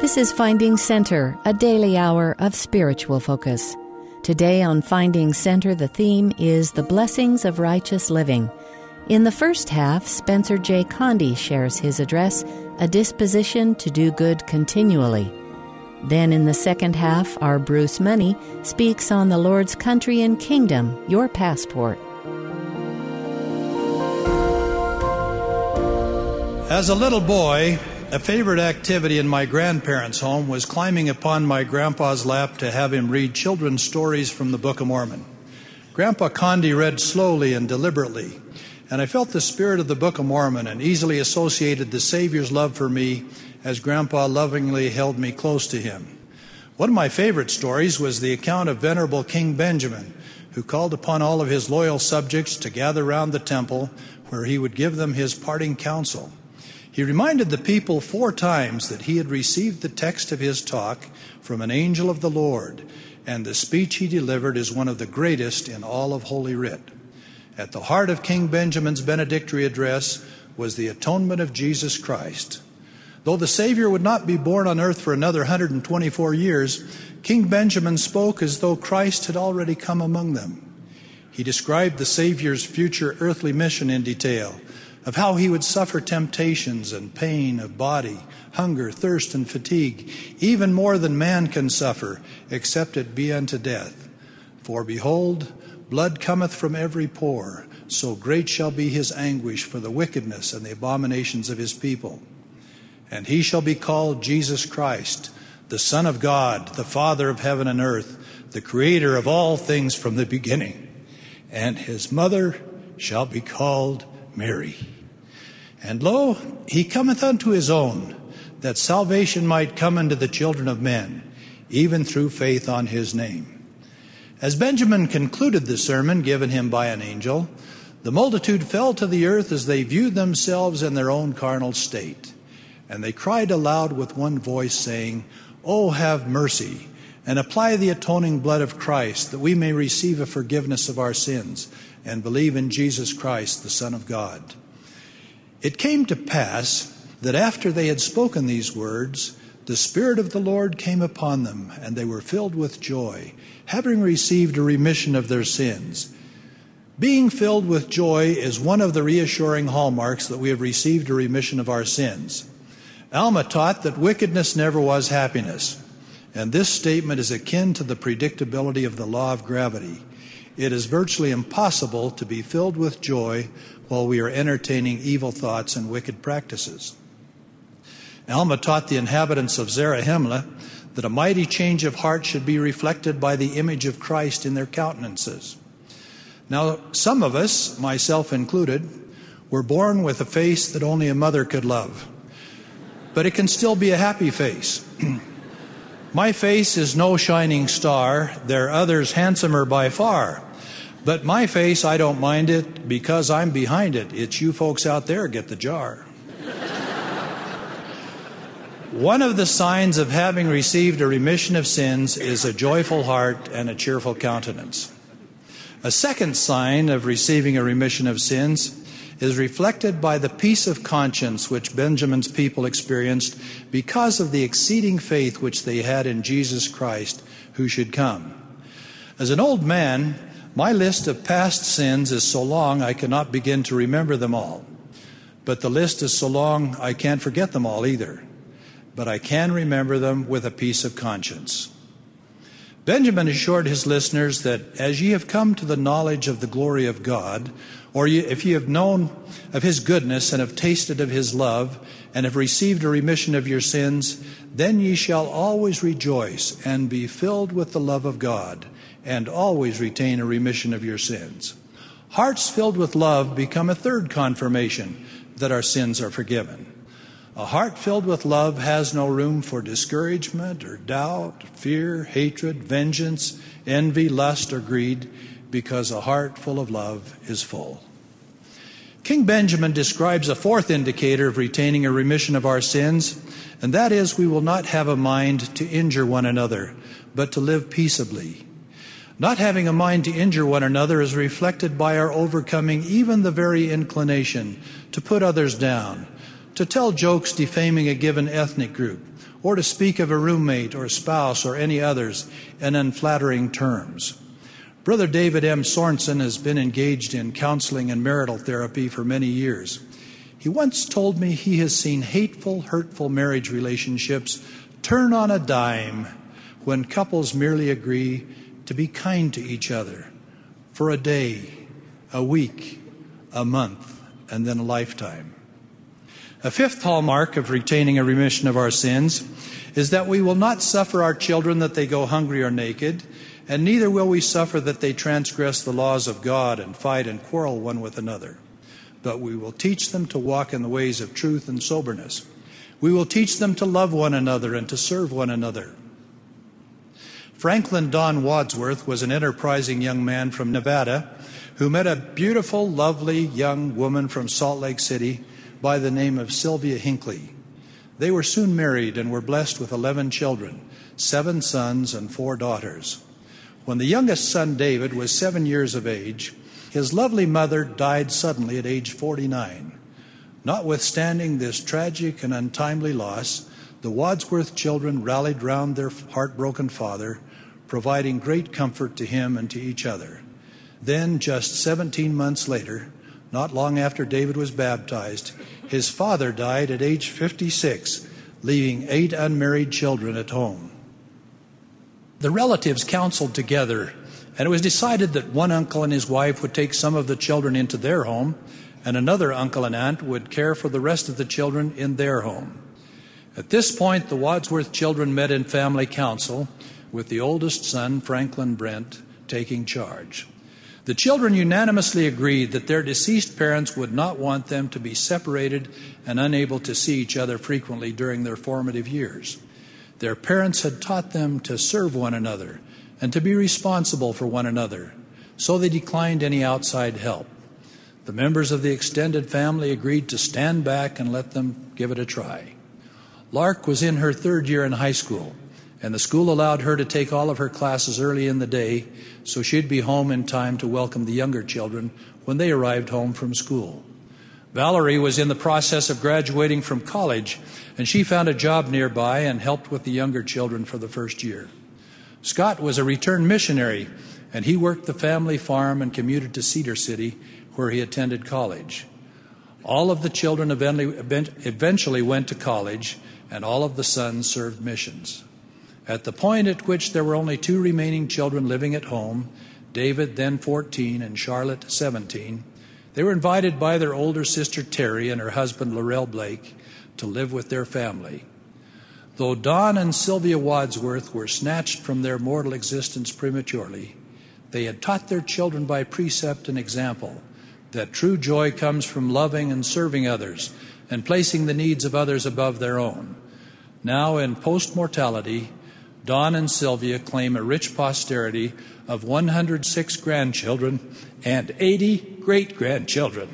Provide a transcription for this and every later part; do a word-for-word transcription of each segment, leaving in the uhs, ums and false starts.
This is Finding Center, a daily hour of spiritual focus. Today on Finding Center, the theme is the blessings of righteous living. In the first half, Spencer J. Condie shares his address, A Disposition to Do Good Continually. Then in the second half, our Bruce Money speaks on the Lord's country and kingdom, your passport. As a little boy, a favorite activity in my grandparents' home was climbing upon my grandpa's lap to have him read children's stories from the Book of Mormon. Grandpa Condie read slowly and deliberately, and I felt the spirit of the Book of Mormon and easily associated the Savior's love for me as Grandpa lovingly held me close to him. One of my favorite stories was the account of Venerable King Benjamin, who called upon all of his loyal subjects to gather round the temple where he would give them his parting counsel. He reminded the people four times that he had received the text of his talk from an angel of the Lord, and the speech he delivered is one of the greatest in all of Holy Writ. At the heart of King Benjamin's benedictory address was the atonement of Jesus Christ. Though the Savior would not be born on earth for another one hundred twenty-four years, King Benjamin spoke as though Christ had already come among them. He described the Savior's future earthly mission in detail, of how he would suffer temptations and pain of body, hunger, thirst, and fatigue, even more than man can suffer, except it be unto death. For behold, blood cometh from every pore, so great shall be his anguish for the wickedness and the abominations of his people. And he shall be called Jesus Christ, the Son of God, the Father of heaven and earth, the Creator of all things from the beginning. And his mother shall be called Mary. And lo, he cometh unto his own, that salvation might come unto the children of men, even through faith on his name. As Benjamin concluded the sermon given him by an angel, the multitude fell to the earth as they viewed themselves in their own carnal state. And they cried aloud with one voice, saying, O have mercy, and apply the atoning blood of Christ, that we may receive a forgiveness of our sins, and believe in Jesus Christ, the Son of God. It came to pass that after they had spoken these words, the Spirit of the Lord came upon them, and they were filled with joy, having received a remission of their sins. Being filled with joy is one of the reassuring hallmarks that we have received a remission of our sins. Alma taught that wickedness never was happiness, and this statement is akin to the predictability of the law of gravity. It is virtually impossible to be filled with joy while we are entertaining evil thoughts and wicked practices. Alma taught the inhabitants of Zarahemla that a mighty change of heart should be reflected by the image of Christ in their countenances. Now, some of us, myself included, were born with a face that only a mother could love. But it can still be a happy face. My face is no shining star. There are others handsomer by far. But my face, I don't mind it because I'm behind it. It's you folks out there get the jar. One of the signs of having received a remission of sins is a joyful heart and a cheerful countenance. A second sign of receiving a remission of sins is reflected by the peace of conscience which Benjamin's people experienced because of the exceeding faith which they had in Jesus Christ, who should come. As an old man, my list of past sins is so long I cannot begin to remember them all. But the list is so long I can't forget them all either. But I can remember them with a peace of conscience. Benjamin assured his listeners that as ye have come to the knowledge of the glory of God, or if ye have known of his goodness and have tasted of his love, and have received a remission of your sins, then ye shall always rejoice and be filled with the love of God, and always retain a remission of your sins. Hearts filled with love become a third confirmation that our sins are forgiven. A heart filled with love has no room for discouragement or doubt, fear, hatred, vengeance, envy, lust, or greed, because a heart full of love is full. King Benjamin describes a fourth indicator of retaining a remission of our sins, and that is we will not have a mind to injure one another, but to live peaceably. Not having a mind to injure one another is reflected by our overcoming even the very inclination to put others down, to tell jokes defaming a given ethnic group, or to speak of a roommate or spouse or any others in unflattering terms. Brother David M. Sorensen has been engaged in counseling and marital therapy for many years. He once told me he has seen hateful, hurtful marriage relationships turn on a dime when couples merely agree to be kind to each other for a day, a week, a month, and then a lifetime. A fifth hallmark of retaining a remission of our sins is that we will not suffer our children that they go hungry or naked, and neither will we suffer that they transgress the laws of God and fight and quarrel one with another. But we will teach them to walk in the ways of truth and soberness. We will teach them to love one another and to serve one another. Franklin Don Wadsworth was an enterprising young man from Nevada who met a beautiful, lovely young woman from Salt Lake City by the name of Sylvia Hinckley. They were soon married and were blessed with eleven children, seven sons and four daughters. When the youngest son, David, was seven years of age, his lovely mother died suddenly at age forty-nine. Notwithstanding this tragic and untimely loss, the Wadsworth children rallied round their heartbroken father, providing great comfort to him and to each other. Then, just seventeen months later, not long after David was baptized, his father died at age fifty-six, leaving eight unmarried children at home. The relatives counseled together, and it was decided that one uncle and his wife would take some of the children into their home, and another uncle and aunt would care for the rest of the children in their home. At this point, the Wadsworth children met in family council, with the oldest son, Franklin Brent, taking charge. The children unanimously agreed that their deceased parents would not want them to be separated and unable to see each other frequently during their formative years. Their parents had taught them to serve one another and to be responsible for one another, so they declined any outside help. The members of the extended family agreed to stand back and let them give it a try. Lark was in her third year in high school, and the school allowed her to take all of her classes early in the day, so she'd be home in time to welcome the younger children when they arrived home from school. Valerie was in the process of graduating from college, and she found a job nearby and helped with the younger children for the first year. Scott was a returned missionary, and he worked the family farm and commuted to Cedar City, where he attended college. All of the children eventually went to college, and all of the sons served missions. At the point at which there were only two remaining children living at home, David, then fourteen, and Charlotte, seventeen, they were invited by their older sister Terry and her husband Laurel Blake to live with their family. Though Don and Sylvia Wadsworth were snatched from their mortal existence prematurely, they had taught their children by precept and example that true joy comes from loving and serving others and placing the needs of others above their own. Now, in post-mortality, Don and Sylvia claim a rich posterity of one hundred six grandchildren and eighty great-grandchildren.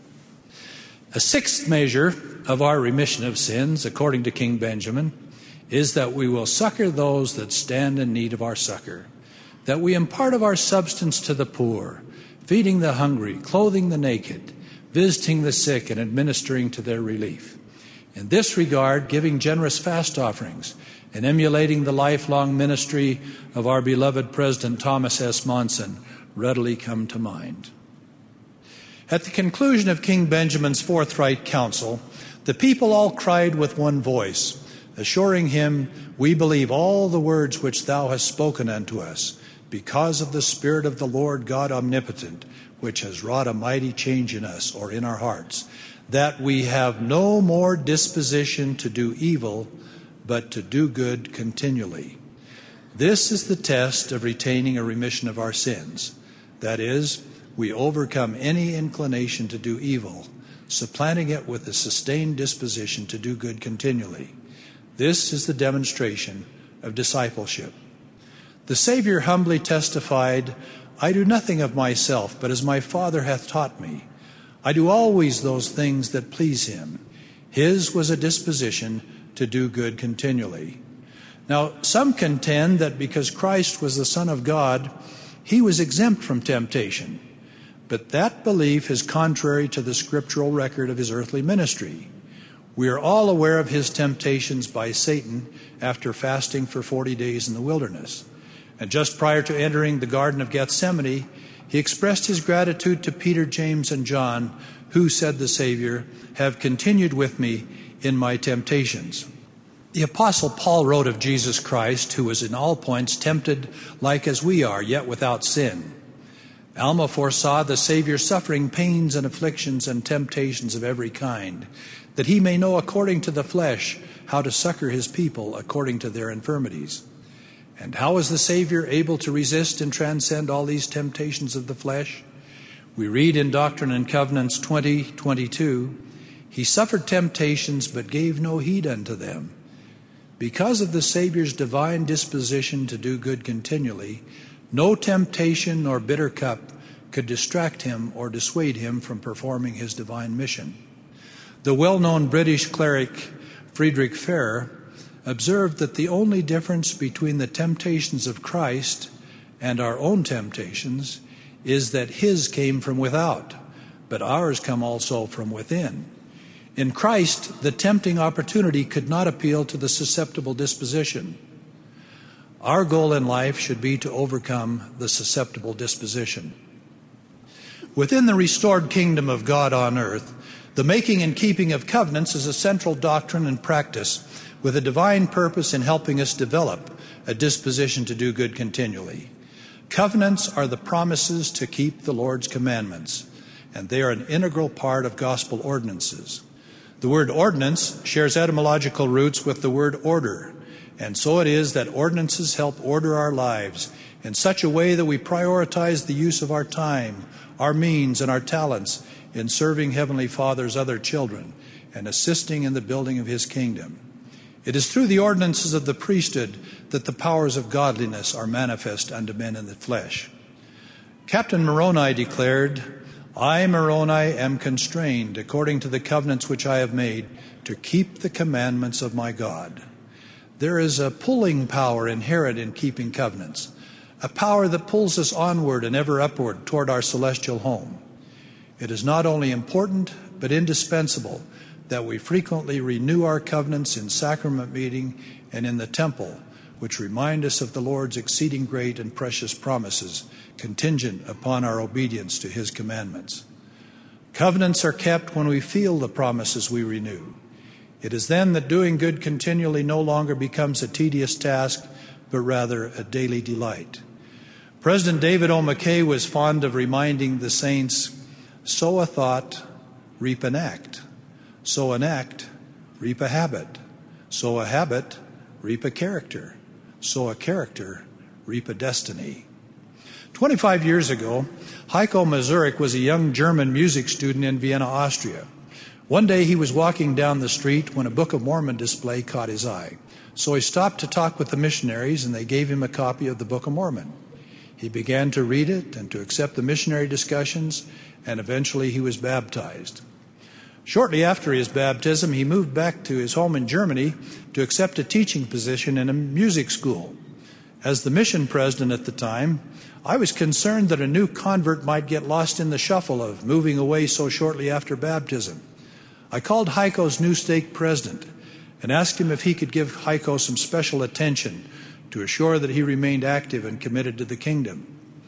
A sixth measure of our remission of sins, according to King Benjamin, is that we will succor those that stand in need of our succor, that we impart of our substance to the poor, feeding the hungry, clothing the naked, visiting the sick, and administering to their relief. In this regard, giving generous fast offerings and emulating the lifelong ministry of our beloved President Thomas S. Monson readily come to mind. At the conclusion of King Benjamin's forthright counsel, the people all cried with one voice, assuring him, "We believe all the words which thou hast spoken unto us, because of the Spirit of the Lord God omnipotent, which has wrought a mighty change in us," or in our hearts, "that we have no more disposition to do evil, but to do good continually." This is the test of retaining a remission of our sins. That is, we overcome any inclination to do evil, supplanting it with a sustained disposition to do good continually. This is the demonstration of discipleship. The Savior humbly testified, "I do nothing of myself, but as my Father hath taught me. I do always those things that please him." His was a disposition to do good continually. Now, some contend that because Christ was the Son of God, he was exempt from temptation. But that belief is contrary to the scriptural record of his earthly ministry. We are all aware of his temptations by Satan after fasting for forty days in the wilderness. And just prior to entering the Garden of Gethsemane, he expressed his gratitude to Peter, James, and John, who, said the Savior, have continued with me in my temptations. The Apostle Paul wrote of Jesus Christ, who was in all points tempted like as we are, yet without sin. Alma foresaw the Savior suffering pains and afflictions and temptations of every kind, that he may know according to the flesh how to succor his people according to their infirmities. And how is the Savior able to resist and transcend all these temptations of the flesh? We read in Doctrine and Covenants twenty twenty-two, he suffered temptations but gave no heed unto them. Because of the Savior's divine disposition to do good continually, no temptation nor bitter cup could distract him or dissuade him from performing his divine mission. The well-known British cleric Friedrich Ferrer observed that the only difference between the temptations of Christ and our own temptations is that his came from without, but ours come also from within. In Christ, the tempting opportunity could not appeal to the susceptible disposition. Our goal in life should be to overcome the susceptible disposition. Within the restored kingdom of God on earth, the making and keeping of covenants is a central doctrine and practice with a divine purpose in helping us develop a disposition to do good continually. Covenants are the promises to keep the Lord's commandments, and they are an integral part of gospel ordinances. The word ordinance shares etymological roots with the word order, and so it is that ordinances help order our lives in such a way that we prioritize the use of our time, our means, and our talents in serving Heavenly Father's other children and assisting in the building of His kingdom. It is through the ordinances of the priesthood that the powers of godliness are manifest unto men in the flesh. Captain Moroni declared, I, Moroni, am constrained, according to the covenants which I have made, to keep the commandments of my God. There is a pulling power inherent in keeping covenants, a power that pulls us onward and ever upward toward our celestial home. It is not only important, but indispensable that we frequently renew our covenants in sacrament meeting and in the temple, which remind us of the Lord's exceeding great and precious promises contingent upon our obedience to His commandments. Covenants are kept when we feel the promises we renew. It is then that doing good continually no longer becomes a tedious task, but rather a daily delight. President David O. McKay was fond of reminding the saints, sow a thought, reap an act. Sow an act, reap a habit. Sow a habit, reap a character. Sow a character, reap a destiny. Twenty-five years ago, Heiko Mazurek was a young German music student in Vienna, Austria. One day he was walking down the street when a Book of Mormon display caught his eye. So he stopped to talk with the missionaries, and they gave him a copy of the Book of Mormon. He began to read it and to accept the missionary discussions, and eventually he was baptized. Shortly after his baptism, he moved back to his home in Germany to accept a teaching position in a music school. As the mission president at the time, I was concerned that a new convert might get lost in the shuffle of moving away so shortly after baptism. I called Heiko's new stake president and asked him if he could give Heiko some special attention to assure that he remained active and committed to the kingdom.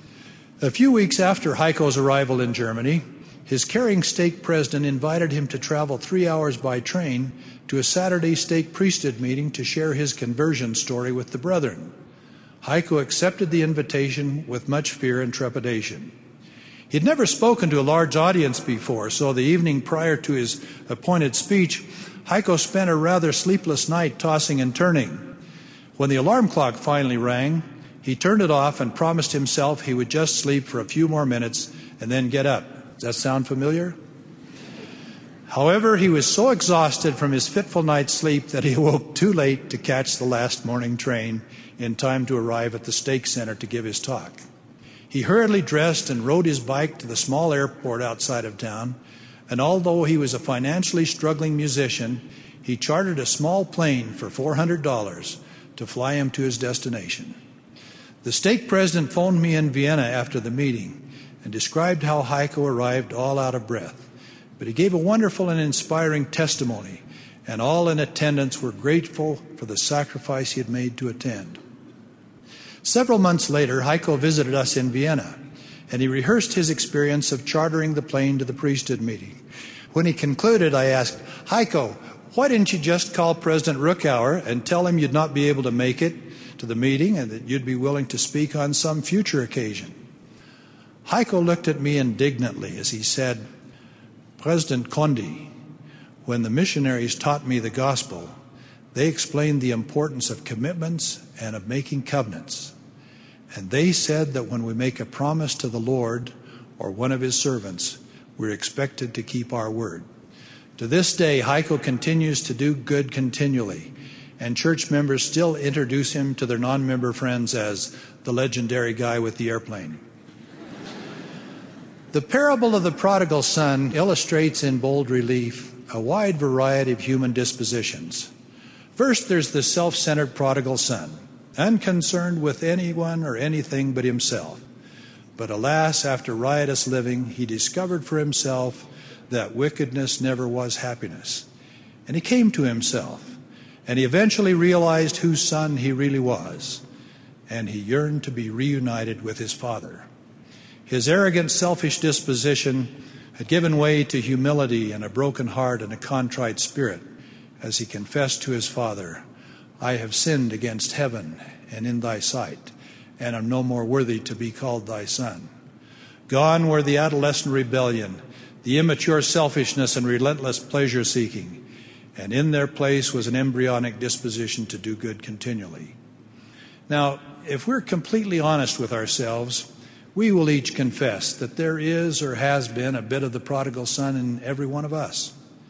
A few weeks after Heiko's arrival in Germany, his caring stake president invited him to travel three hours by train to a Saturday stake priesthood meeting to share his conversion story with the brethren. Heiko accepted the invitation with much fear and trepidation. He had never spoken to a large audience before, so the evening prior to his appointed speech, Heiko spent a rather sleepless night tossing and turning. When the alarm clock finally rang, he turned it off and promised himself he would just sleep for a few more minutes and then get up. Does that sound familiar? However, he was so exhausted from his fitful night's sleep that he awoke too late to catch the last morning train in time to arrive at the stake center to give his talk. He hurriedly dressed and rode his bike to the small airport outside of town, and although he was a financially struggling musician, he chartered a small plane for four hundred dollars to fly him to his destination. The stake president phoned me in Vienna after the meeting and described how Heiko arrived all out of breath. But he gave a wonderful and inspiring testimony and all in attendance were grateful for the sacrifice he had made to attend. Several months later, Heiko visited us in Vienna, and he rehearsed his experience of chartering the plane to the priesthood meeting. When he concluded, I asked, Heiko, why didn't you just call President Ruckauer and tell him you'd not be able to make it to the meeting and that you'd be willing to speak on some future occasion? Heiko looked at me indignantly as he said, President Condie, when the missionaries taught me the gospel, they explained the importance of commitments and of making covenants. And they said that when we make a promise to the Lord or one of his servants, we're expected to keep our word. To this day, Heiko continues to do good continually, and church members still introduce him to their non-member friends as the legendary guy with the airplane. The parable of the prodigal son illustrates in bold relief a wide variety of human dispositions. First, there's the self-centered prodigal son, unconcerned with anyone or anything but himself. But alas, after riotous living, he discovered for himself that wickedness never was happiness. And he came to himself, and he eventually realized whose son he really was, and he yearned to be reunited with his father. His arrogant, selfish disposition had given way to humility and a broken heart and a contrite spirit as he confessed to his father, I have sinned against heaven and in thy sight, and am no more worthy to be called thy son. Gone were the adolescent rebellion, the immature selfishness and relentless pleasure-seeking, and in their place was an embryonic disposition to do good continually. Now, if we're completely honest with ourselves, we will each confess that there is or has been a bit of the prodigal son in every one of us.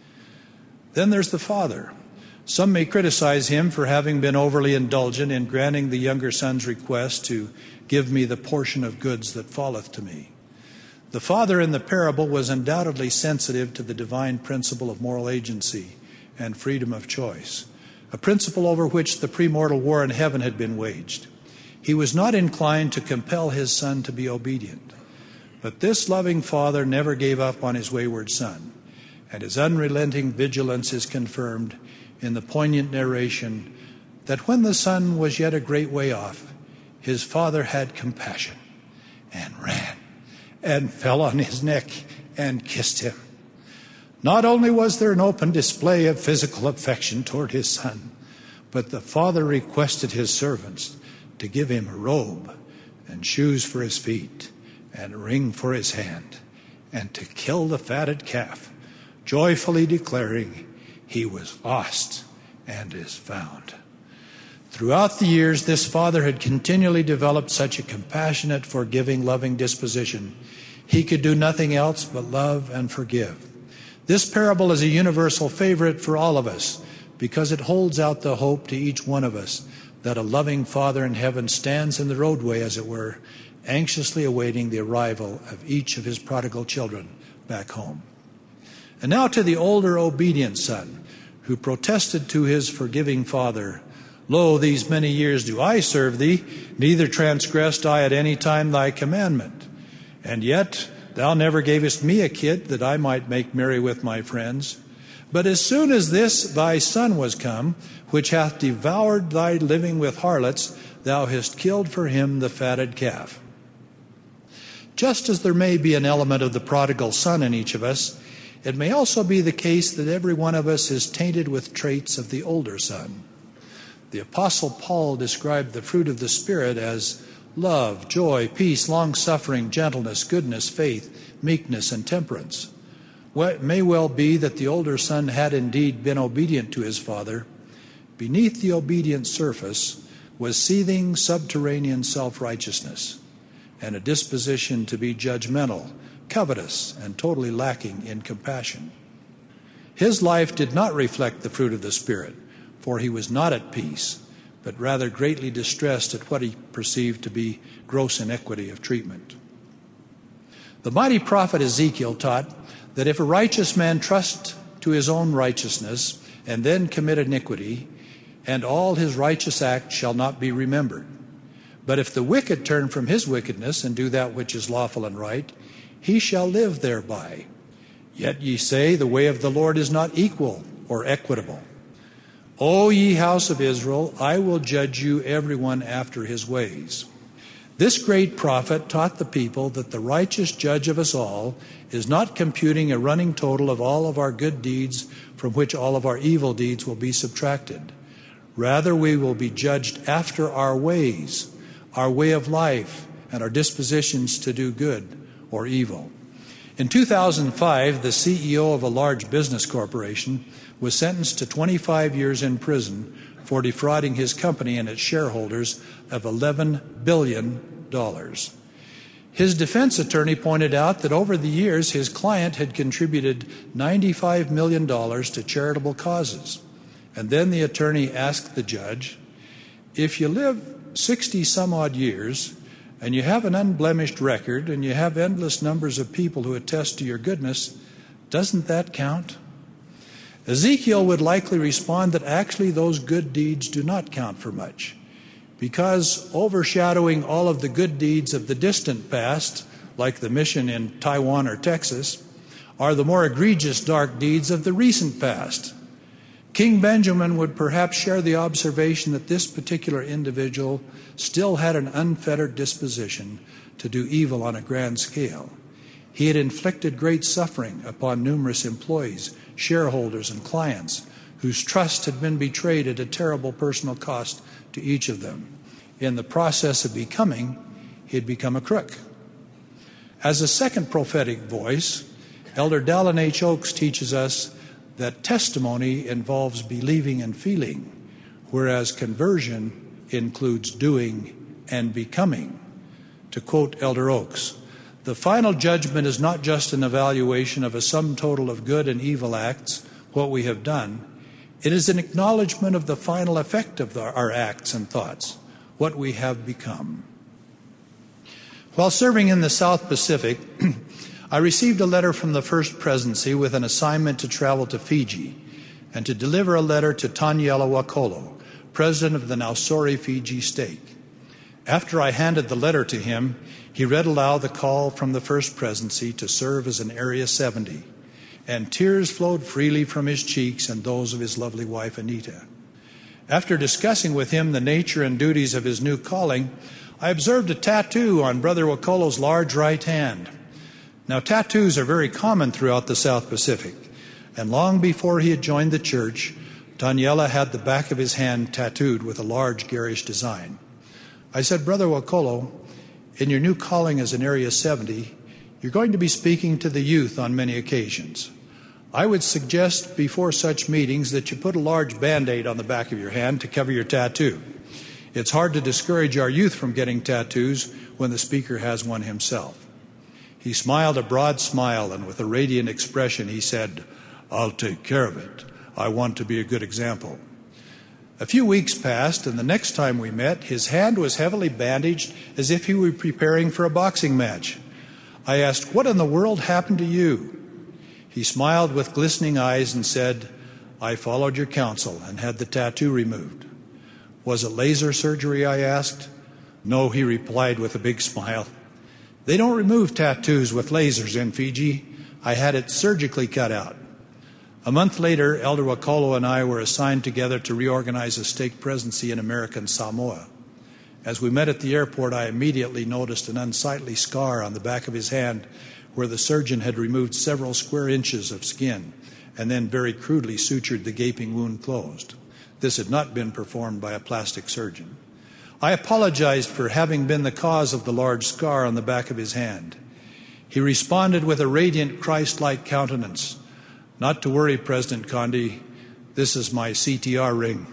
Then there's the father. Some may criticize him for having been overly indulgent in granting the younger son's request to give me the portion of goods that falleth to me. The father in the parable was undoubtedly sensitive to the divine principle of moral agency and freedom of choice, a principle over which the premortal war in heaven had been waged. He was not inclined to compel his son to be obedient. But this loving father never gave up on his wayward son, and his unrelenting vigilance is confirmed in the poignant narration that when the son was yet a great way off, his father had compassion and ran and fell on his neck and kissed him. Not only was there an open display of physical affection toward his son, but the father requested his servants to give him a robe and shoes for his feet and a ring for his hand, and to kill the fatted calf, joyfully declaring he was lost and is found. Throughout the years, this father had continually developed such a compassionate, forgiving, loving disposition. He could do nothing else but love and forgive. This parable is a universal favorite for all of us because it holds out the hope to each one of us that a loving Father in heaven stands in the roadway, as it were, anxiously awaiting the arrival of each of his prodigal children back home. And now to the older obedient son, who protested to his forgiving father, Lo, these many years do I serve thee, neither transgressed I at any time thy commandment. And yet thou never gavest me a kid that I might make merry with my friends. But as soon as this thy son was come, which hath devoured thy living with harlots, thou hast killed for him the fatted calf. Just as there may be an element of the prodigal son in each of us, it may also be the case that every one of us is tainted with traits of the older son. The Apostle Paul described the fruit of the Spirit as love, joy, peace, long-suffering, gentleness, goodness, faith, meekness, and temperance. Well, it may well be that the older son had indeed been obedient to his father. Beneath the obedient surface was seething subterranean self-righteousness and a disposition to be judgmental, covetous, and totally lacking in compassion. His life did not reflect the fruit of the Spirit, for he was not at peace, but rather greatly distressed at what he perceived to be gross inequity of treatment. The mighty prophet Ezekiel taught that if a righteous man trust to his own righteousness and then commit iniquity, and all his righteous acts shall not be remembered. But if the wicked turn from his wickedness and do that which is lawful and right, he shall live thereby. Yet ye say, the way of the Lord is not equal or equitable. O ye house of Israel, I will judge you everyone after his ways. This great prophet taught the people that the righteous judge of us all is not computing a running total of all of our good deeds from which all of our evil deeds will be subtracted. Rather, we will be judged after our ways, our way of life, and our dispositions to do good or evil. In two thousand five, the C E O of a large business corporation was sentenced to twenty-five years in prison for defrauding his company and its shareholders of eleven billion dollars. His defense attorney pointed out that over the years his client had contributed ninety-five million dollars to charitable causes. And then the attorney asked the judge, if you live sixty some odd years and you have an unblemished record and you have endless numbers of people who attest to your goodness, doesn't that count? Ezekiel would likely respond that actually those good deeds do not count for much, because overshadowing all of the good deeds of the distant past, like the mission in Taiwan or Texas, are the more egregious dark deeds of the recent past. King Benjamin would perhaps share the observation that this particular individual still had an unfettered disposition to do evil on a grand scale. He had inflicted great suffering upon numerous employees, shareholders, and clients whose trust had been betrayed at a terrible personal cost to each of them. In the process of becoming, he had become a crook. As a second prophetic voice, Elder Dallin H. Oakes teaches us that testimony involves believing and feeling, whereas conversion includes doing and becoming. To quote Elder Oakes, the final judgment is not just an evaluation of a sum total of good and evil acts, what we have done. It is an acknowledgement of the final effect of the, our acts and thoughts, what we have become. While serving in the South Pacific, I received a letter from the First Presidency with an assignment to travel to Fiji and to deliver a letter to Taniela Wakolo, President of the Nausori Fiji State. After I handed the letter to him, he read aloud the call from the First Presidency to serve as an Area seventy, and tears flowed freely from his cheeks and those of his lovely wife, Anita. After discussing with him the nature and duties of his new calling, I observed a tattoo on Brother Wakolo's large right hand. Now, tattoos are very common throughout the South Pacific, and long before he had joined the church, Taniela had the back of his hand tattooed with a large garish design. I said, Brother Wakolo, in your new calling as an Area seventy, you're going to be speaking to the youth on many occasions. I would suggest before such meetings that you put a large Band-Aid on the back of your hand to cover your tattoo. It's hard to discourage our youth from getting tattoos when the speaker has one himself. He smiled a broad smile, and with a radiant expression he said, I'll take care of it. I want to be a good example. A few weeks passed, and the next time we met, his hand was heavily bandaged as if he were preparing for a boxing match. I asked, what in the world happened to you? He smiled with glistening eyes and said, I followed your counsel and had the tattoo removed. Was it laser surgery, I asked. No, he replied with a big smile. They don't remove tattoos with lasers in Fiji. I had it surgically cut out. A month later, Elder Wakolo and I were assigned together to reorganize a stake presidency in American Samoa. As we met at the airport, I immediately noticed an unsightly scar on the back of his hand where the surgeon had removed several square inches of skin and then very crudely sutured the gaping wound closed. This had not been performed by a plastic surgeon. I apologized for having been the cause of the large scar on the back of his hand. He responded with a radiant Christ-like countenance. Not to worry, President Condie, this is my C T R ring.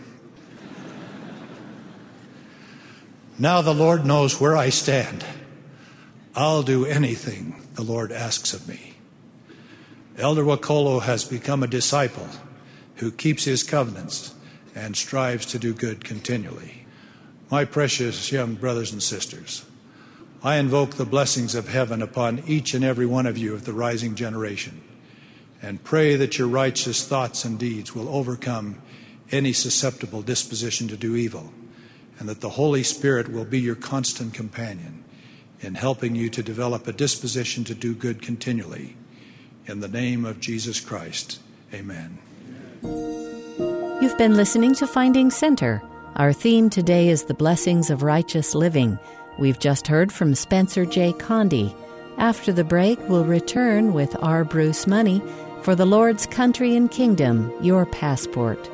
Now the Lord knows where I stand. I'll do anything the Lord asks of me. Elder Wakolo has become a disciple who keeps his covenants and strives to do good continually. My precious young brothers and sisters, I invoke the blessings of heaven upon each and every one of you of the rising generation, and pray that your righteous thoughts and deeds will overcome any susceptible disposition to do evil, and that the Holy Spirit will be your constant companion in helping you to develop a disposition to do good continually. In the name of Jesus Christ, amen. You've been listening to Finding Center. Our theme today is the blessings of righteous living. We've just heard from Spencer J. Condie. After the break, we'll return with R. Bruce Money for the Lord's Country and Kingdom, Your Passport.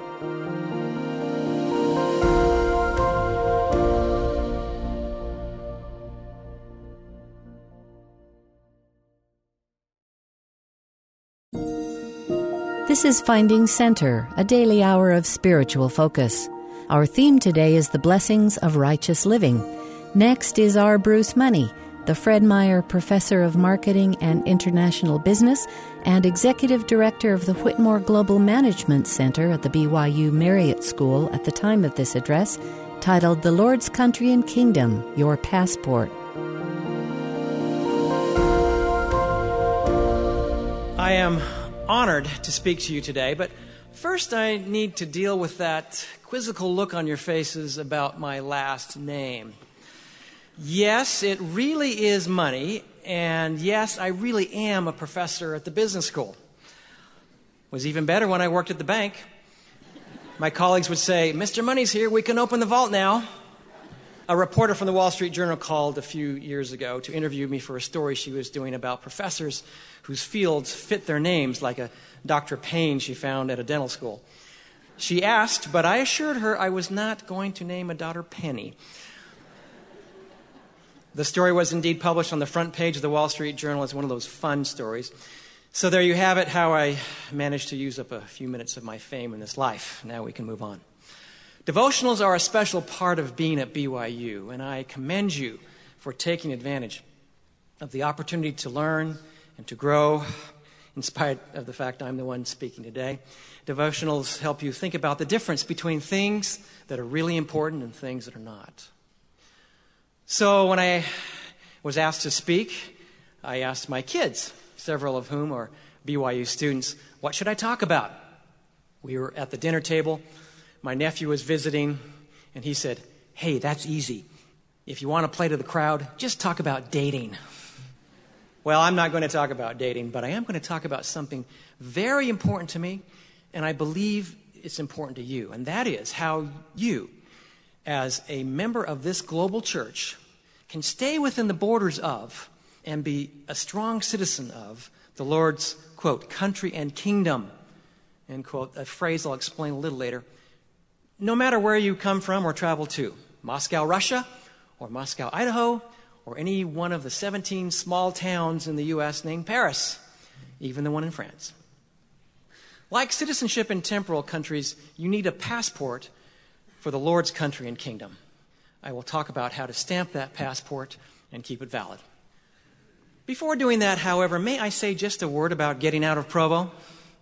This is Finding Center, a daily hour of spiritual focus. Our theme today is the blessings of righteous living. Next is R. Bruce Money, the Fred Meyer Professor of Marketing and International Business and Executive Director of the Whitmore Global Management Center at the B Y U Marriott School at the time of this address, titled The Lord's Country and Kingdom, Your Passport. I am honored to speak to you today, but first I need to deal with that quizzical look on your faces about my last name. Yes, it really is Money, and yes, I really am a professor at the business school. It was even better when I worked at the bank. My colleagues would say, "Mister Money's here, we can open the vault now." A reporter from the Wall Street Journal called a few years ago to interview me for a story she was doing about professors whose fields fit their names, like a Doctor Payne she found at a dental school. She asked, but I assured her I was not going to name a daughter Penny. The story was indeed published on the front page of the Wall Street Journal as one of those fun stories. So there you have it, how I managed to use up a few minutes of my fame in this life. Now we can move on. Devotionals are a special part of being at B Y U, and I commend you for taking advantage of the opportunity to learn and to grow, in spite of the fact I'm the one speaking today. Devotionals help you think about the difference between things that are really important and things that are not. So when I was asked to speak, I asked my kids, several of whom are B Y U students, what should I talk about? We were at the dinner table. My nephew was visiting, and he said, "Hey, that's easy. If you want to play to the crowd, just talk about dating." Well, I'm not going to talk about dating, but I am going to talk about something very important to me, and I believe it's important to you, and that is how you, as a member of this global church, can stay within the borders of and be a strong citizen of the Lord's, quote, country and kingdom, end quote, a phrase I'll explain a little later. No matter where you come from or travel to, Moscow, Russia, or Moscow, Idaho, or any one of the seventeen small towns in the U S named Paris, even the one in France. Like citizenship in temporal countries, you need a passport for the Lord's country and kingdom. I will talk about how to stamp that passport and keep it valid. Before doing that, however, may I say just a word about getting out of Provo?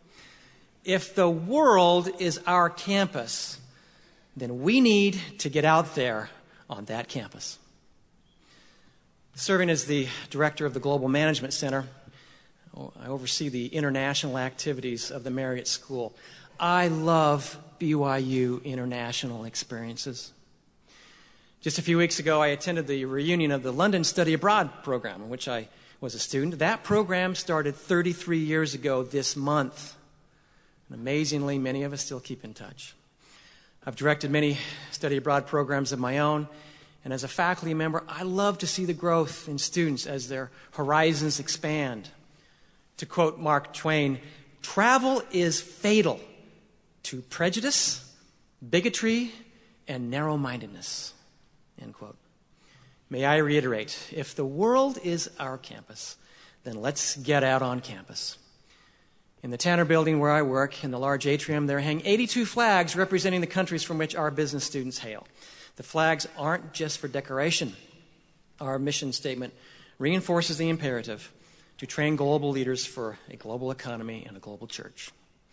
If the world is our campus, then we need to get out there on that campus. Serving as the director of the Global Management Center, I oversee the international activities of the Marriott School. I love B Y U international experiences. Just a few weeks ago, I attended the reunion of the London Study Abroad program, in which I was a student. That program started thirty-three years ago this month. And amazingly, many of us still keep in touch. I've directed many study abroad programs of my own, and as a faculty member, I love to see the growth in students as their horizons expand. To quote Mark Twain, travel is fatal to prejudice, bigotry, and narrow-mindedness, end quote. May I reiterate, if the world is our campus, then let's get out on campus. In the Tanner building where I work, in the large atrium, there hang eighty-two flags representing the countries from which our business students hail. The flags aren't just for decoration. Our mission statement reinforces the imperative to train global leaders for a global economy and a global church.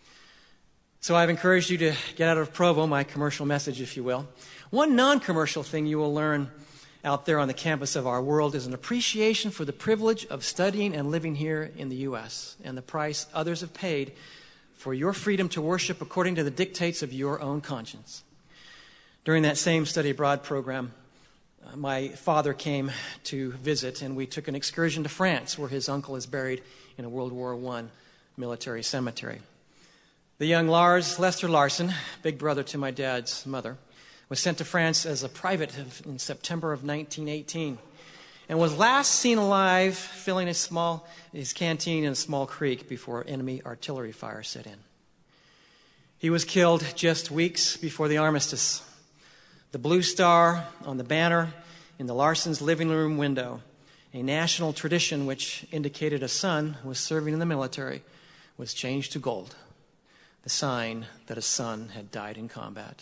So I've encouraged you to get out of Provo, my commercial message, if you will. One non-commercial thing you will learn out there on the campus of our world is an appreciation for the privilege of studying and living here in the U S and the price others have paid for your freedom to worship according to the dictates of your own conscience. During that same study abroad program, uh, my father came to visit, and we took an excursion to France, where his uncle is buried in a World War One military cemetery. The young Lars Lester Larson, big brother to my dad's mother, was sent to France as a private in September of nineteen eighteen and was last seen alive filling a small, his canteen in a small creek before enemy artillery fire set in. He was killed just weeks before the armistice. The blue star on the banner in the Larsons' living room window, a national tradition which indicated a son who was serving in the military, was changed to gold, the sign that a son had died in combat.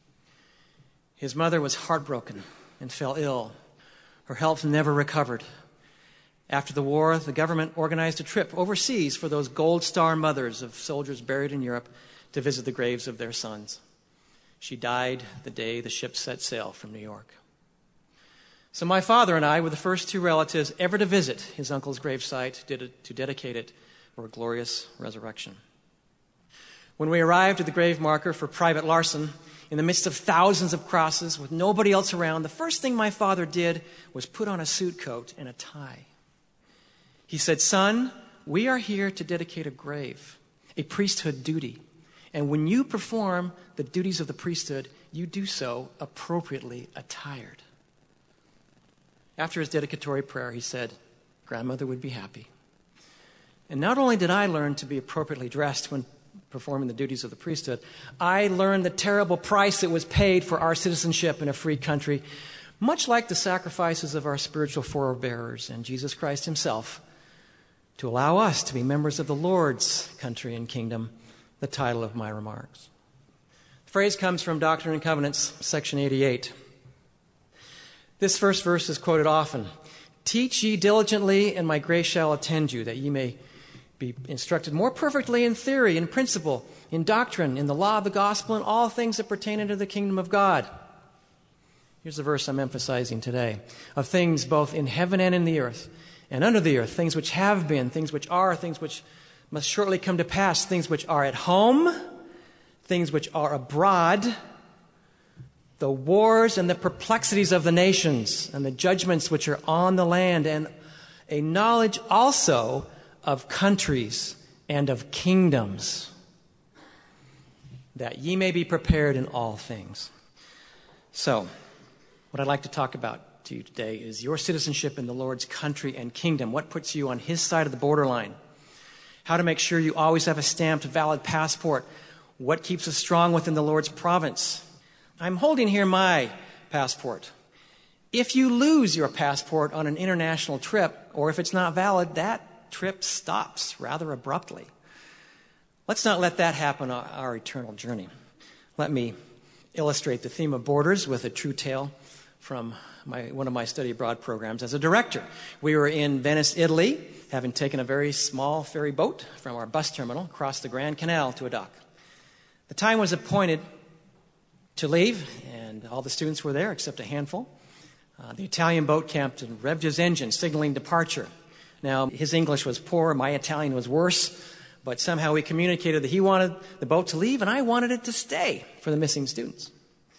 His mother was heartbroken and fell ill. Her health never recovered. After the war, the government organized a trip overseas for those gold star mothers of soldiers buried in Europe to visit the graves of their sons. She died the day the ship set sail from New York. So my father and I were the first two relatives ever to visit his uncle's gravesite to dedicate it for a glorious resurrection. When we arrived at the grave marker for Private Larson, in the midst of thousands of crosses with nobody else around, the first thing my father did was put on a suit coat and a tie. He said, "Son, we are here to dedicate a grave, a priesthood duty. And when you perform the duties of the priesthood, you do so appropriately attired." After his dedicatory prayer, he said, "Grandmother would be happy." And not only did I learn to be appropriately dressed when performing the duties of the priesthood, I learned the terrible price that was paid for our citizenship in a free country, much like the sacrifices of our spiritual forebears and Jesus Christ himself, to allow us to be members of the Lord's country and kingdom, the title of my remarks. The phrase comes from Doctrine and Covenants, section eighty-eight. This first verse is quoted often. "Teach ye diligently, and my grace shall attend you, that ye may be instructed more perfectly in theory, in principle, in doctrine, in the law of the gospel, and all things that pertain unto the kingdom of God." Here's the verse I'm emphasizing today. "Of things both in heaven and in the earth, and under the earth, things which have been, things which are, things which must shortly come to pass, things which are at home, things which are abroad, the wars and the perplexities of the nations, and the judgments which are on the land, and a knowledge also of countries and of kingdoms, that ye may be prepared in all things." So, what I'd like to talk about to you today is your citizenship in the Lord's country and kingdom. What puts you on his side of the borderline? How to make sure you always have a stamped, valid passport. What keeps us strong within the Lord's province? I'm holding here my passport. If you lose your passport on an international trip, or if it's not valid, that trip stops rather abruptly. Let's not let that happen on our eternal journey. Let me illustrate the theme of borders with a true tale from my, one of my study abroad programs as a director. We were in Venice, Italy, having taken a very small ferry boat from our bus terminal across the Grand Canal to a dock. The time was appointed to leave, and all the students were there except a handful. Uh, the Italian boat captain revved his engine, signaling departure. Now, his English was poor, my Italian was worse, but somehow we communicated that he wanted the boat to leave and I wanted it to stay for the missing students.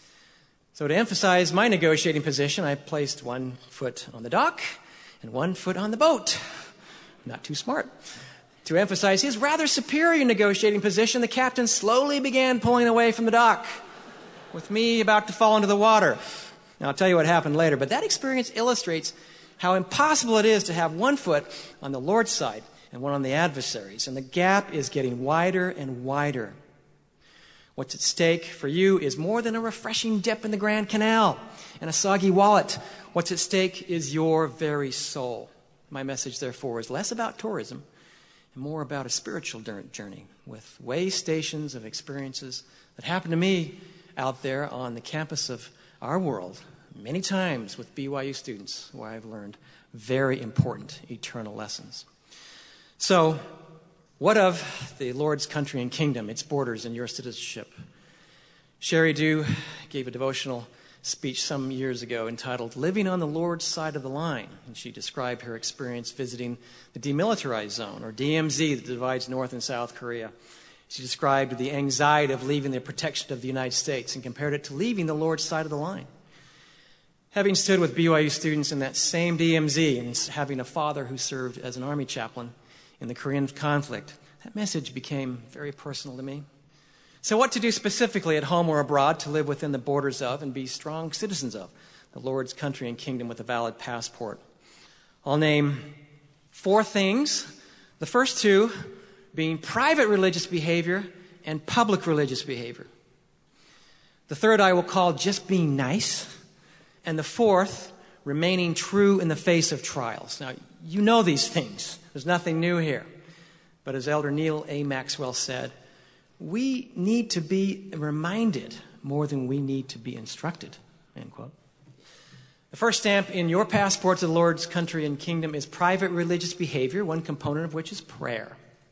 So to emphasize my negotiating position, I placed one foot on the dock and one foot on the boat. Not too smart. To emphasize his rather superior negotiating position, the captain slowly began pulling away from the dock, with me about to fall into the water. Now, I'll tell you what happened later, but that experience illustrates how impossible it is to have one foot on the Lord's side and one on the adversaries, and the gap is getting wider and wider. What's at stake for you is more than a refreshing dip in the Grand Canal and a soggy wallet. What's at stake is your very soul. My message, therefore, is less about tourism and more about a spiritual journey with way stations of experiences that happened to me out there on the campus of our world, many times with B Y U students, where I've learned very important eternal lessons. So, what of the Lord's country and kingdom, its borders, and your citizenship? Sherry Dew gave a devotional speech some years ago entitled "Living on the Lord's Side of the Line," and she described her experience visiting the demilitarized zone, or D M Z, that divides North and South Korea. She described the anxiety of leaving the protection of the United States and compared it to leaving the Lord's side of the line. Having stood with B Y U students in that same D M Z and having a father who served as an army chaplain in the Korean conflict, that message became very personal to me. So what to do specifically at home or abroad to live within the borders of and be strong citizens of the Lord's country and kingdom with a valid passport? I'll name four things. The first two being private religious behavior and public religious behavior. The third I will call just being nice. And the fourth, remaining true in the face of trials. Now, you know these things. There's nothing new here. But as Elder Neil A. Maxwell said, we need to be reminded more than we need to be instructed, end quote. The first stamp in your passport to the Lord's country and kingdom is private religious behavior, one component of which is prayer.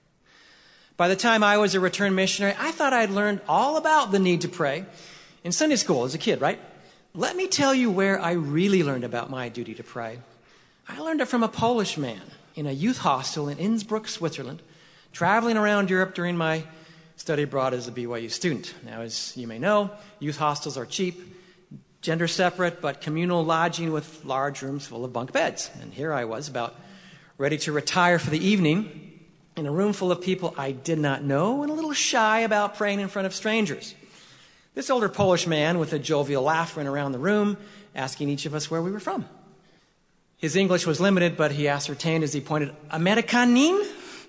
By the time I was a returned missionary, I thought I'd learned all about the need to pray in Sunday school as a kid, right? Let me tell you where I really learned about my duty to pray. I learned it from a Polish man in a youth hostel in Innsbruck, Switzerland, traveling around Europe during my study abroad as a B Y U student. Now, as you may know, youth hostels are cheap, gender separate, but communal lodging with large rooms full of bunk beds. And here I was, about ready to retire for the evening, in a room full of people I did not know and a little shy about praying in front of strangers. This older Polish man with a jovial laugh went around the room, asking each of us where we were from. His English was limited, but he ascertained as he pointed, Amerikanin?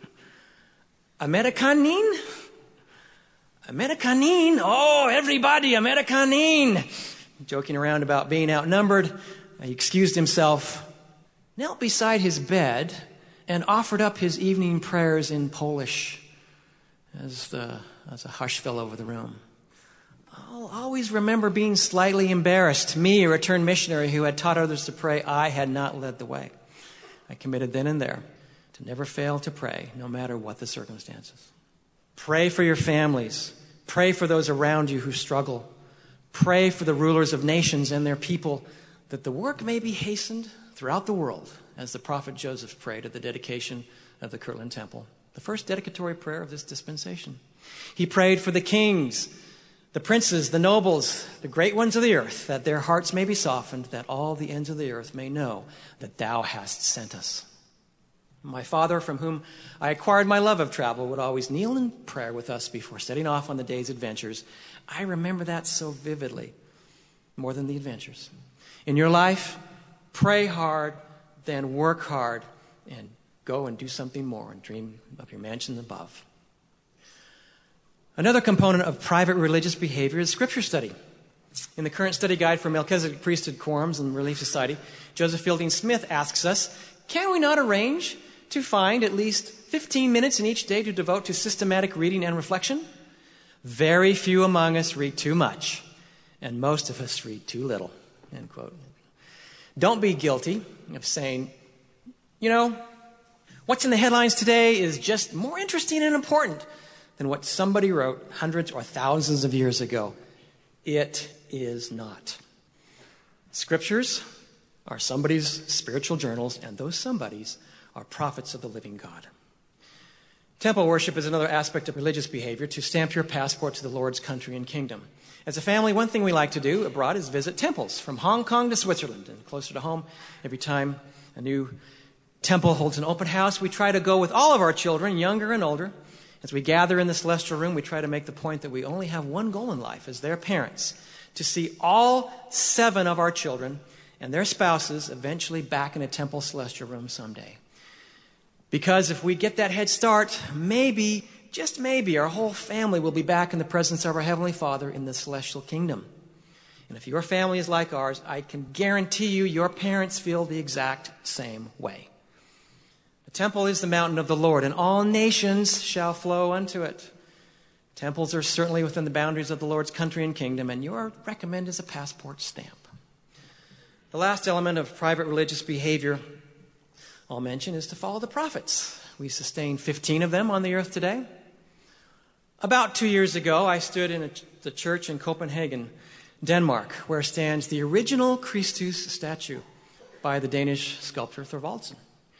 Amerikanin? Amerikanin? Oh, everybody, Amerikanin! Joking around about being outnumbered, he excused himself, knelt beside his bed, and offered up his evening prayers in Polish as, the, as a hush fell over the room. I'll always remember being slightly embarrassed. Me, a returned missionary who had taught others to pray, I had not led the way. I committed then and there to never fail to pray, no matter what the circumstances. Pray for your families. Pray for those around you who struggle. Pray for the rulers of nations and their people, that the work may be hastened throughout the world, as the prophet Joseph prayed at the dedication of the Kirtland Temple, the first dedicatory prayer of this dispensation. He prayed for the kings, the princes, the nobles, the great ones of the earth, that their hearts may be softened, that all the ends of the earth may know that thou hast sent us. My father, from whom I acquired my love of travel, would always kneel in prayer with us before setting off on the day's adventures. I remember that so vividly, more than the adventures. In your life, pray hard, then work hard, and go and do something more and dream of your mansion above. Another component of private religious behavior is scripture study. In the current study guide for Melchizedek Priesthood Quorums and Relief Society, Joseph Fielding Smith asks us, can we not arrange to find at least fifteen minutes in each day to devote to systematic reading and reflection? Very few among us read too much, and most of us read too little, end quote. Don't be guilty of saying, you know, what's in the headlines today is just more interesting and important than what somebody wrote hundreds or thousands of years ago. It is not. Scriptures are somebody's spiritual journals, and those somebodies are prophets of the living God. Temple worship is another aspect of religious behavior to stamp your passport to the Lord's country and kingdom. As a family, one thing we like to do abroad is visit temples, from Hong Kong to Switzerland, and closer to home. Every time a new temple holds an open house, we try to go with all of our children, younger and older. As we gather in the celestial room, we try to make the point that we only have one goal in life as their parents, to see all seven of our children and their spouses eventually back in a temple celestial room someday. Because if we get that head start, maybe, just maybe, our whole family will be back in the presence of our Heavenly Father in the celestial kingdom. And if your family is like ours, I can guarantee you your parents feel the exact same way. The temple is the mountain of the Lord, and all nations shall flow unto it. Temples are certainly within the boundaries of the Lord's country and kingdom, and your recommend is a passport stamp. The last element of private religious behavior I'll mention is to follow the prophets. We sustain fifteen of them on the earth today. About two years ago, I stood in a, the church in Copenhagen, Denmark, where stands the original Christus statue by the Danish sculptor Thorvaldsen.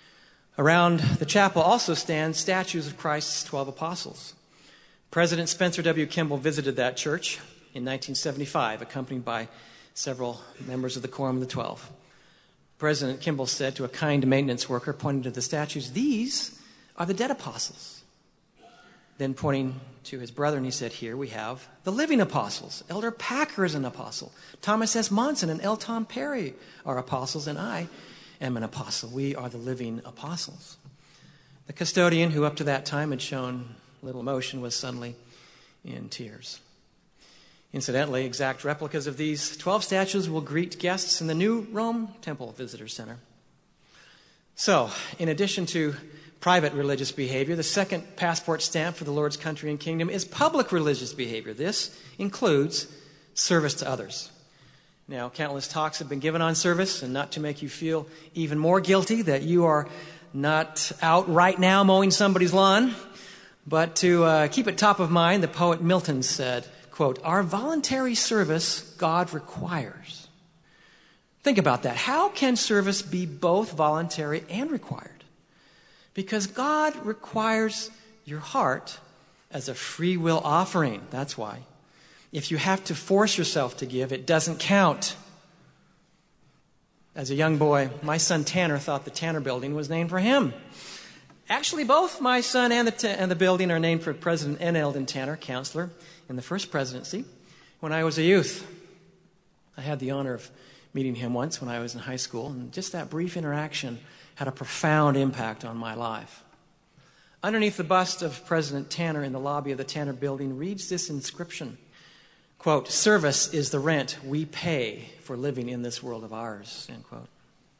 Around the chapel also stand statues of Christ's twelve apostles. President Spencer W. Kimball visited that church in nineteen seventy-five, accompanied by several members of the Quorum of the Twelve. President Kimball said to a kind maintenance worker pointing to the statues, "These are the dead apostles." Then pointing to his brethren, he said, here we have the living apostles. Elder Packer is an apostle. Thomas S. Monson and L. Tom Perry are apostles, and I am an apostle. We are the living apostles. The custodian, who up to that time had shown little emotion, was suddenly in tears. Incidentally, exact replicas of these twelve statues will greet guests in the new Rome Temple Visitor Center. So, in addition to private religious behavior, the second passport stamp for the Lord's country and kingdom is public religious behavior. This includes service to others. Now, countless talks have been given on service, and not to make you feel even more guilty that you are not out right now mowing somebody's lawn, but to uh, keep it top of mind, the poet Milton said, quote, our voluntary service God requires. Think about that. How can service be both voluntary and required? Because God requires your heart as a free will offering. That's why. If you have to force yourself to give, it doesn't count. As a young boy, my son Tanner thought the Tanner Building was named for him. Actually, both my son and the, t- and the building are named for President N. Eldon Tanner, counselor in the first presidency, when I was a youth. I had the honor of meeting him once when I was in high school, and just that brief interaction had a profound impact on my life. Underneath the bust of President Tanner in the lobby of the Tanner Building reads this inscription, quote, service is the rent we pay for living in this world of ours, end quote.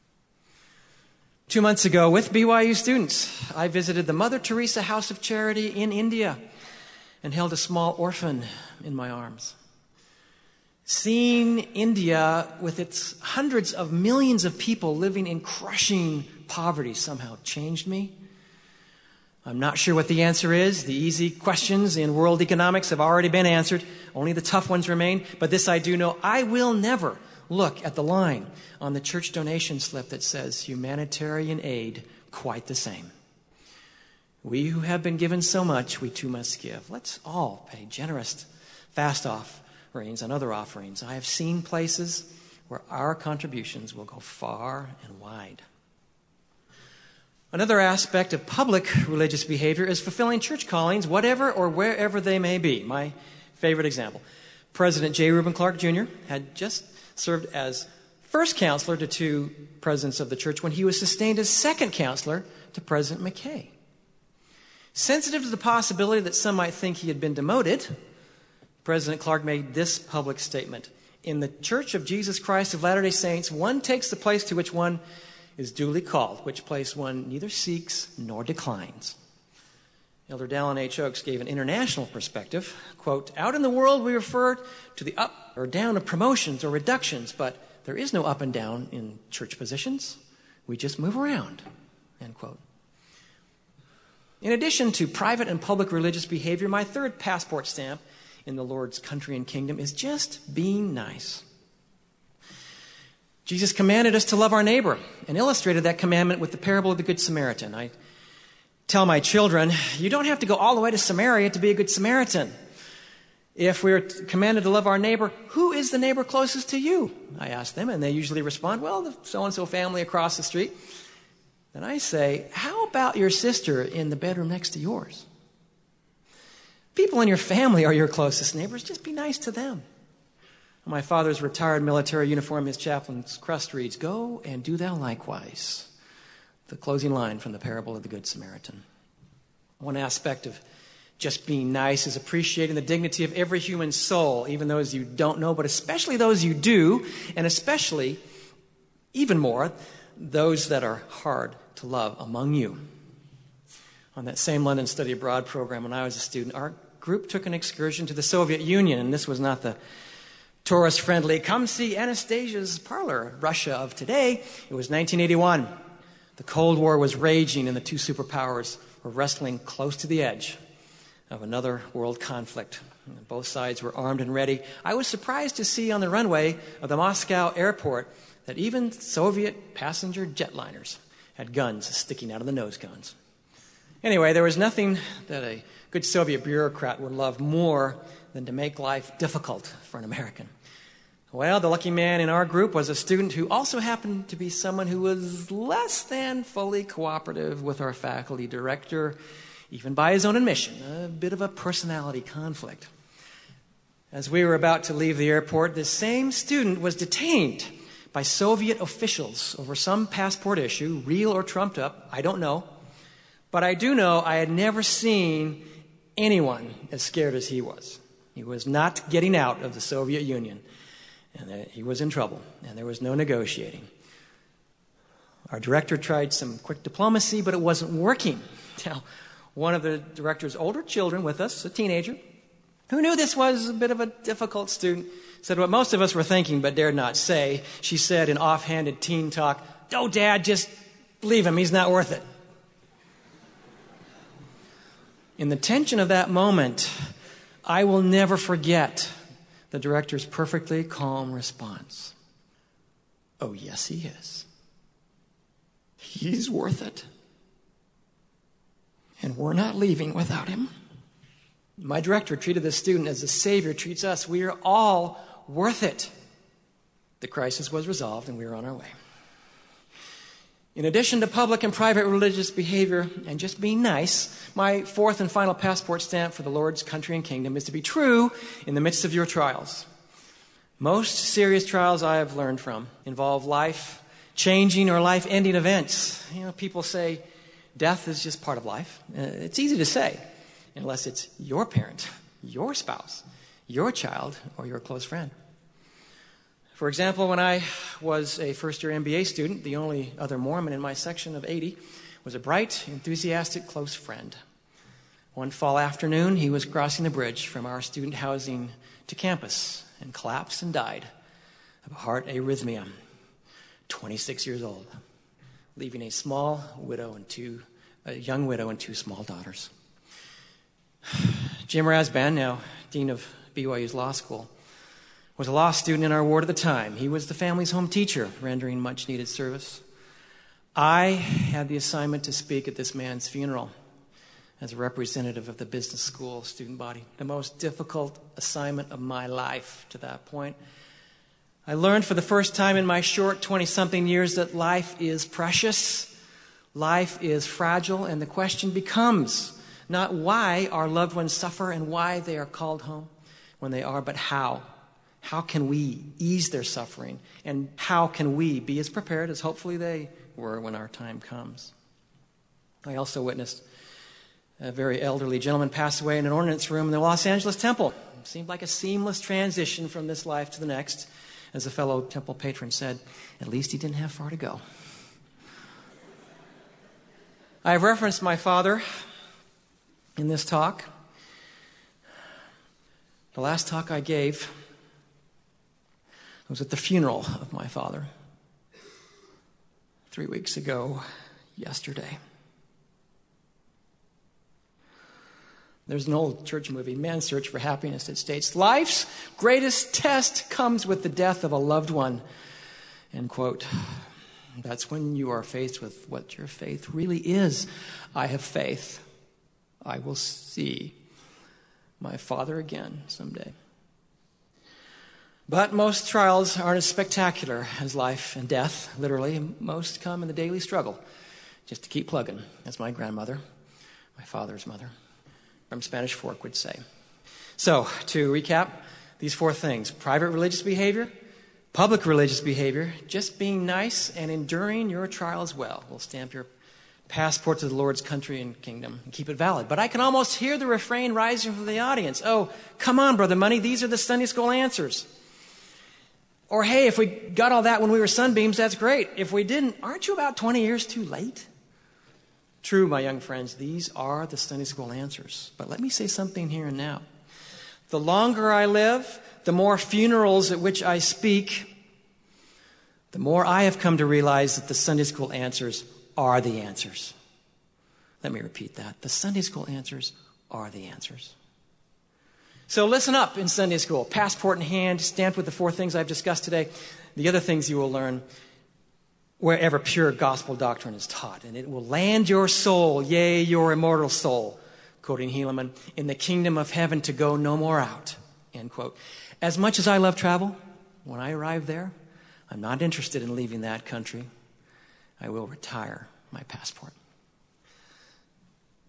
Two months ago, with B Y U students, I visited the Mother Teresa House of Charity in India and held a small orphan in my arms. Seeing India with its hundreds of millions of people living in crushing poverty somehow changed me. I'm not sure what the answer is. The easy questions in world economics have already been answered. Only the tough ones remain. But this I do know. I will never look at the line on the church donation slip that says humanitarian aid quite the same. We who have been given so much, we too must give. Let's all pay generous fast offerings and other offerings. I have seen places where our contributions will go far and wide. Another aspect of public religious behavior is fulfilling church callings, whatever or wherever they may be. My favorite example. President J. Reuben Clark Junior had just served as first counselor to two presidents of the church when he was sustained as second counselor to President McKay. Sensitive to the possibility that some might think he had been demoted, President Clark made this public statement. In the Church of Jesus Christ of Latter-day Saints, one takes the place to which one is duly called, which place one neither seeks nor declines. Elder Dallin H. Oakes gave an international perspective. Quote, out in the world we refer to the up or down of promotions or reductions, but there is no up and down in church positions. We just move around, end quote. In addition to private and public religious behavior, my third passport stamp in the Lord's country and kingdom is just being nice. Jesus commanded us to love our neighbor and illustrated that commandment with the parable of the Good Samaritan. I tell my children, you don't have to go all the way to Samaria to be a good Samaritan. If we're commanded to love our neighbor, who is the neighbor closest to you? I ask them, and they usually respond, well, the so-and-so family across the street. Then I say, how about your sister in the bedroom next to yours? People in your family are your closest neighbors. Just be nice to them. On my father's retired military uniform, his chaplain's crest reads, go and do thou likewise. The closing line from the parable of the Good Samaritan. One aspect of just being nice is appreciating the dignity of every human soul, even those you don't know, but especially those you do, and especially, even more, those that are hard to love among you. On that same London Study Abroad program when I was a student, our group took an excursion to the Soviet Union, and this was not the tourist-friendly, come see Anastasia's parlor, Russia of today. It was nineteen eighty-one. The Cold War was raging, and the two superpowers were wrestling close to the edge of another world conflict. Both sides were armed and ready. I was surprised to see on the runway of the Moscow airport that even Soviet passenger jetliners had guns sticking out of the nose cones. Anyway, there was nothing that a good Soviet bureaucrat would love more than to make life difficult for an American. Well, the lucky man in our group was a student who also happened to be someone who was less than fully cooperative with our faculty director even by his own admission, a bit of a personality conflict. As we were about to leave the airport, this same student was detained by Soviet officials over some passport issue, real or trumped up, I don't know. But I do know I had never seen anyone as scared as he was. He was not getting out of the Soviet Union, and he was in trouble, and there was no negotiating. Our director tried some quick diplomacy, but it wasn't working. Now, one of the director's older children with us, a teenager, who knew this was a bit of a difficult student, said what most of us were thinking but dared not say. She said in offhanded teen talk, "Oh, Dad, just leave him. He's not worth it." In the tension of that moment, I will never forget the director's perfectly calm response. "Oh, yes, he is. He's worth it. And we're not leaving without him." My director treated this student as the Savior treats us. We are all worth it. The crisis was resolved, and we were on our way. In addition to public and private religious behavior and just being nice, my fourth and final passport stamp for the Lord's country and kingdom is to be true in the midst of your trials. Most serious trials I have learned from involve life-changing or life-ending events. You know, people say death is just part of life. Uh, it's easy to say, unless it's your parent, your spouse, your child, or your close friend. For example, when I was a first-year M B A student, the only other Mormon in my section of eighty was a bright, enthusiastic, close friend. One fall afternoon, he was crossing the bridge from our student housing to campus and collapsed and died of a heart arrhythmia, twenty-six years old, leaving a small widow and two, a young widow and two small daughters. Jim Rasband, now dean of B Y U's law school, was a law student in our ward at the time. He was the family's home teacher, rendering much-needed service. I had the assignment to speak at this man's funeral as a representative of the business school student body, the most difficult assignment of my life to that point. I learned for the first time in my short twenty-something years that life is precious, life is fragile, and the question becomes not why our loved ones suffer and why they are called home when they are, but how. How can we ease their suffering? And how can we be as prepared as hopefully they were when our time comes? I also witnessed a very elderly gentleman pass away in an ordinance room in the Los Angeles temple. It seemed like a seamless transition from this life to the next. As a fellow temple patron said, at least he didn't have far to go. I have referenced my father in this talk. The last talk I gave was at the funeral of my father three weeks ago yesterday. There's an old church movie, Man's Search for Happiness, that states, "Life's greatest test comes with the death of a loved one." End quote. That's when you are faced with what your faith really is. I have faith. I will see my father again someday. But most trials aren't as spectacular as life and death, literally. Most come in the daily struggle, just to keep plugging, as my grandmother, my father's mother, from Spanish Fork would say. So, to recap, these four things: private religious behavior, public religious behavior, just being nice and enduring your trials well will stamp your passport to the Lord's country and kingdom and keep it valid. But I can almost hear the refrain rising from the audience. "Oh, come on, Brother Money, these are the Sunday school answers." Or, "Hey, if we got all that when we were sunbeams, that's great. If we didn't, aren't you about twenty years too late?" True, my young friends, these are the Sunday school answers. But let me say something here and now. The longer I live, the more funerals at which I speak, the more I have come to realize that the Sunday school answers are the answers. Let me repeat that. The Sunday school answers are the answers. So listen up in Sunday school. Passport in hand, stamped with the four things I've discussed today. The other things you will learn wherever pure gospel doctrine is taught. And it will land your soul, yea, your immortal soul, quoting Helaman, in the kingdom of heaven to go no more out, end quote. As much as I love travel, when I arrive there, I'm not interested in leaving that country. I will retire my passport.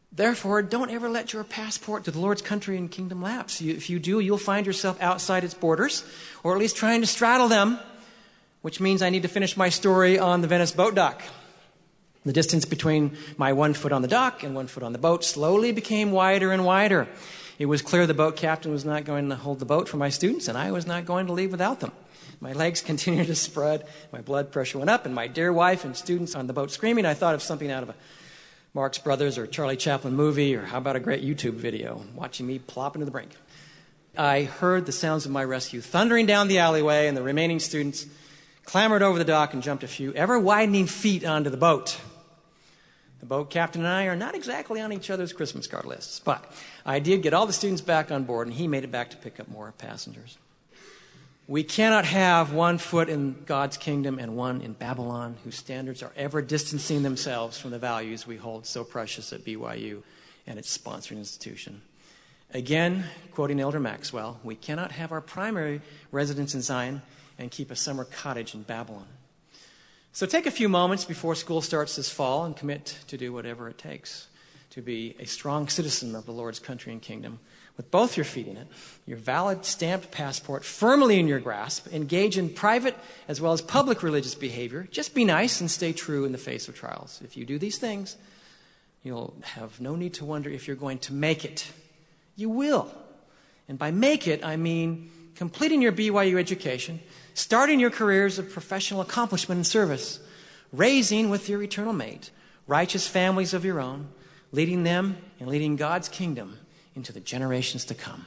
Therefore, don't ever let your passport to the Lord's country and kingdom lapse. You, if you do, you'll find yourself outside its borders, or at least trying to straddle them, which means I need to finish my story on the Venice boat dock. The distance between my one foot on the dock and one foot on the boat slowly became wider and wider. It was clear the boat captain was not going to hold the boat for my students, and I was not going to leave without them. My legs continued to spread, my blood pressure went up, and my dear wife and students on the boat screaming. I thought of something out of a Marx Brothers or Charlie Chaplin movie, or how about a great YouTube video, watching me plop into the brink. I heard the sounds of my rescue thundering down the alleyway, and the remaining students clambered over the dock and jumped a few ever-widening feet onto the boat. The boat captain and I are not exactly on each other's Christmas card lists, but I did get all the students back on board, and he made it back to pick up more passengers. We cannot have one foot in God's kingdom and one in Babylon, whose standards are ever distancing themselves from the values we hold so precious at B Y U and its sponsoring institution. Again, quoting Elder Maxwell, we cannot have our primary residence in Zion and keep a summer cottage in Babylon. So take a few moments before school starts this fall and commit to do whatever it takes to be a strong citizen of the Lord's country and kingdom, with both your feet in it, your valid stamped passport firmly in your grasp. Engage in private as well as public religious behavior. Just be nice and stay true in the face of trials. If you do these things, you'll have no need to wonder if you're going to make it. You will. And by make it, I mean completing your B Y U education, starting your careers of professional accomplishment and service, raising with your eternal mate righteous families of your own, leading them and leading God's kingdom into the generations to come.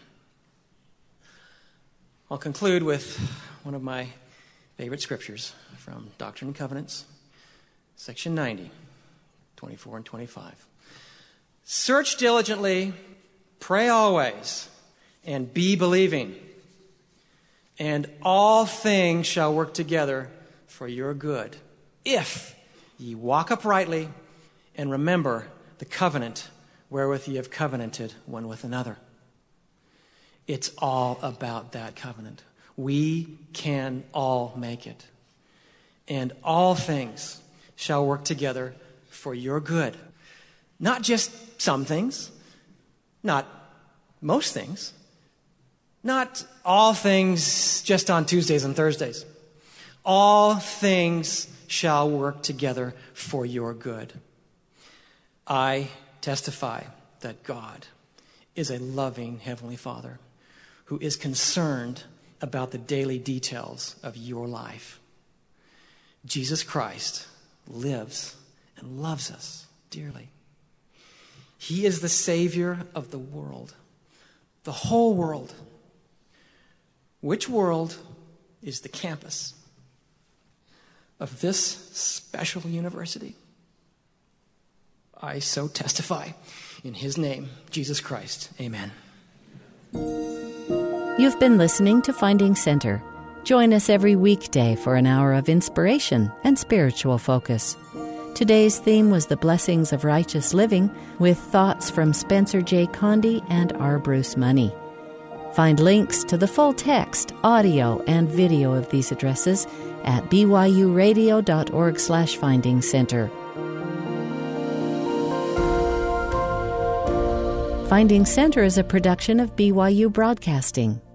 I'll conclude with one of my favorite scriptures from Doctrine and Covenants, section ninety, twenty-four and twenty-five. Search diligently, pray always, and be believing, and all things shall work together for your good, if ye walk uprightly and remember the covenant wherewith ye have covenanted one with another. It's all about that covenant. We can all make it. And all things shall work together for your good. Not just some things, not most things, not all things just on Tuesdays and Thursdays. All things shall work together for your good. I testify that God is a loving Heavenly Father who is concerned about the daily details of your life. Jesus Christ lives and loves us dearly. He is the Savior of the world, the whole world. Which world is the campus of this special university? I so testify in his name, Jesus Christ. Amen. You've been listening to Finding Center. Join us every weekday for an hour of inspiration and spiritual focus. Today's theme was the blessings of righteous living, with thoughts from Spencer J. Condie and R. Bruce Money. Find links to the full text, audio, and video of these addresses at b y u radio dot org slash finding center. Finding Center is a production of B Y U Broadcasting.